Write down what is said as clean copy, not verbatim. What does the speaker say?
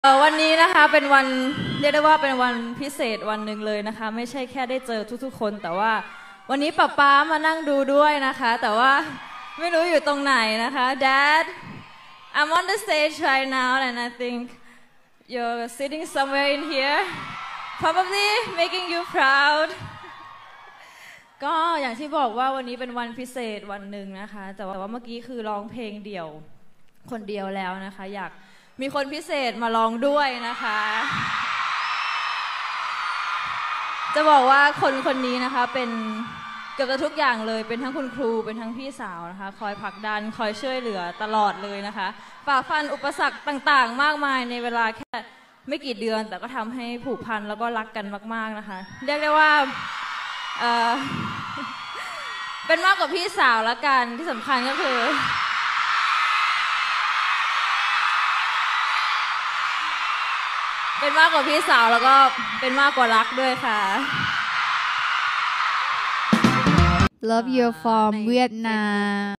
วันนี้นะคะเป็นวันเรียกได้ว่าเป็นวันพิเศษวันหนึ่งเลยนะคะไม่ใช่แค่ได้เจอทุกๆคนแต่ว่าวันนี้ป๊ามานั่งดูด้วยนะคะแต่ว่าไม่รู้อยู่ตรงไหนนะคะ Dad I'm on the stage right now and I think you're sitting somewhere in here probably making you proud ก็อย่างที่บอกว่าวันนี้เป็นวันพิเศษวันหนึ่งนะคะแต่ว่าเมื่อกี้คือร้องเพลงเดี่ยวคนเดียวแล้วนะคะอยากมีคนพิเศษมาร้องด้วยนะคะจะบอกว่าคนนี้นะคะเป็นเกือบจะทุกอย่างเลยเป็นทั้งคุณครูเป็นทั้งพี่สาวนะคะคอยผลักดันคอยช่วยเหลือตลอดเลยนะคะฝ่าฟันอุปสรรคต่างๆมากมายในเวลาแค่ไม่กี่เดือนแต่ก็ทำให้ผูกพันแล้วก็รักกันมากๆนะคะเรียกได้ว่าเป็นมากกว่าพี่สาวละกันที่สำคัญก็คือเป็นมากกว่าพี่สาวแล้วก็เป็นมากกว่ารักด้วยค่ะ Love you from Vietnam